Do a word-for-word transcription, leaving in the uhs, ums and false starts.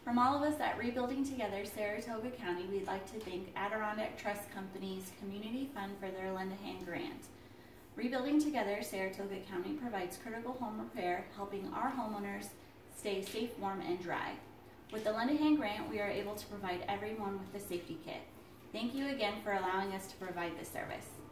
From all of us at Rebuilding Together Saratoga County, we'd like to thank Adirondack Trust Company's Community Fund for their Lend a Hand grant. Rebuilding Together Saratoga County provides critical home repair, helping our homeowners stay safe, warm, and dry. With the Lend a Hand grant, we are able to provide everyone with a safety kit. Thank you again for allowing us to provide this service.